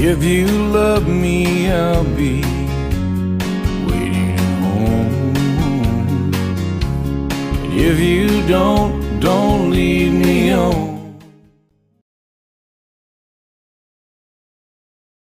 If you love me, I'll be waiting at home. And if you don't leave me on.